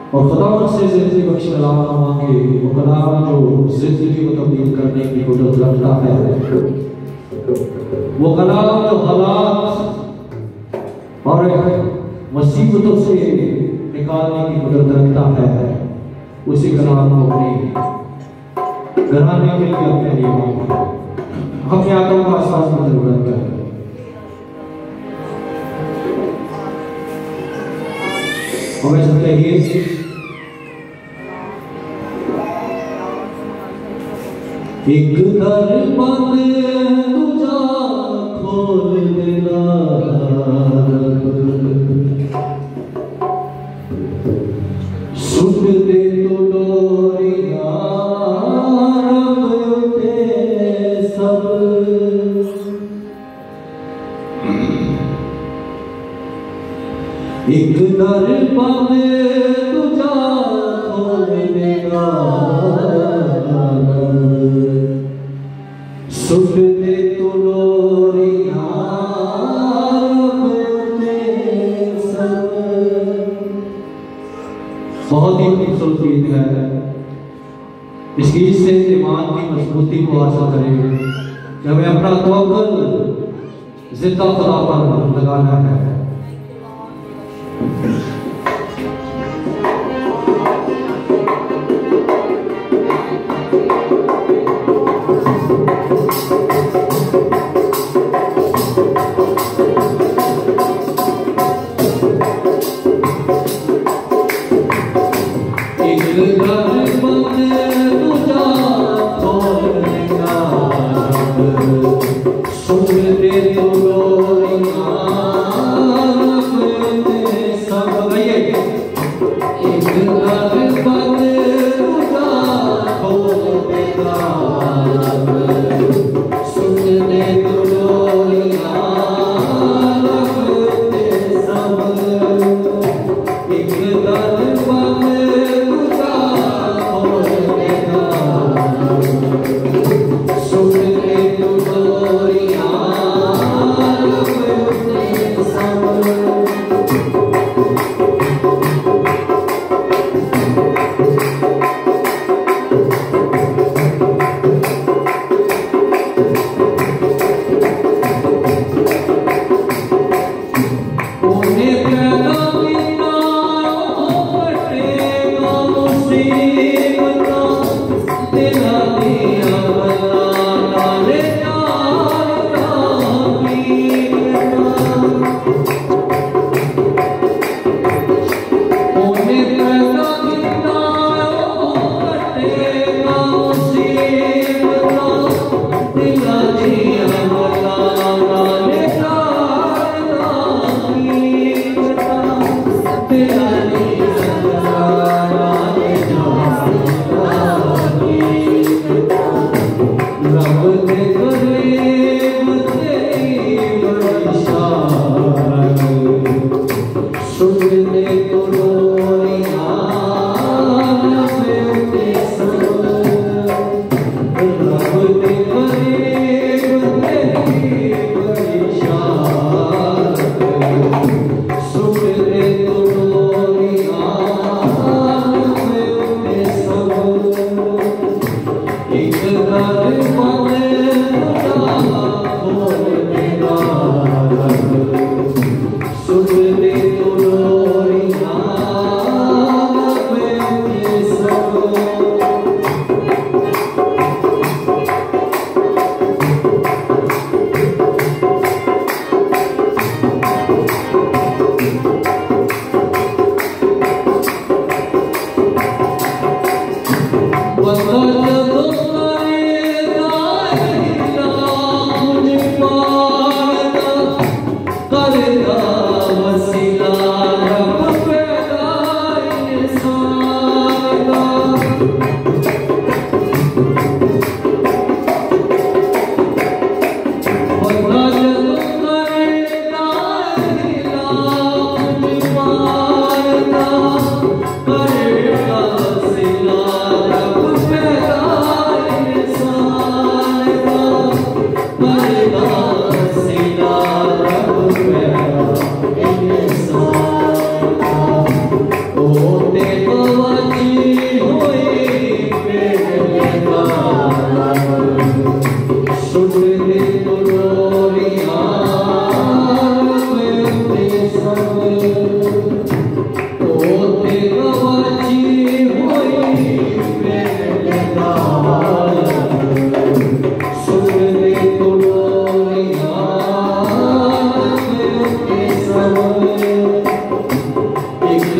और खुदा से ज़िंदगी बख्श कलाम मांगे, वो कलाम जो ज़िंदगी को तब्दील करने की कुदरत रखता है, वो कलाम जो हालात और मुसीबतों से निकालने की कुदरत रखता है, उसी कलाम को अपने घराने के लिए अपने लिए मांगे। अपने आदम का एहसास की जरूरत है। हमें सब चाहिए एक दर बंद तुझा खोल देना, सुन दे तो डोरियां रब उठे सब, एक दर बंद तुझा खोल देना, सुन दे तो डोरियां रब उठे सब। बहुत ही खूबसूरत गीत है। इस गीत से ईमान की मजबूती को हासिल करेंगे कि हमें अपना तवक्कुल जिंदा खुदा पर लगाना है।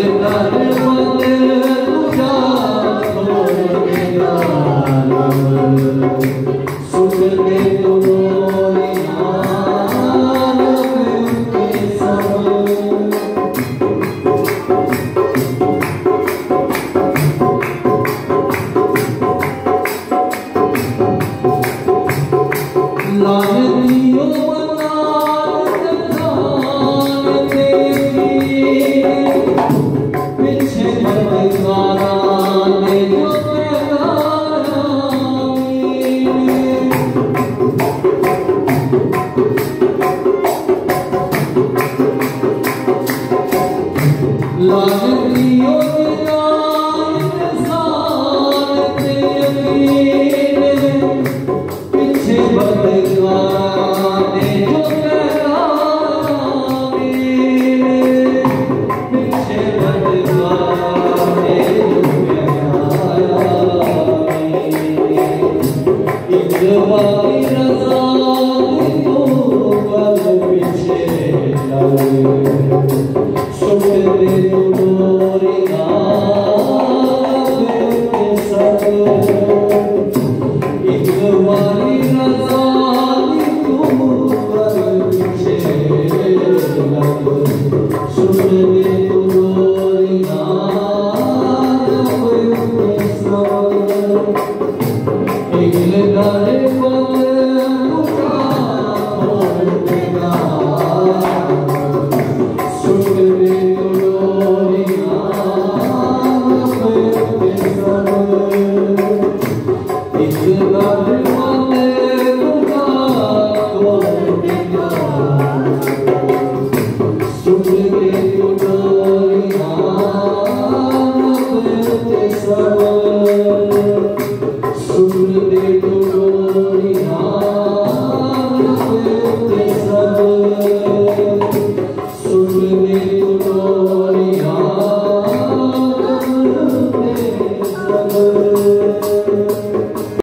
Love you.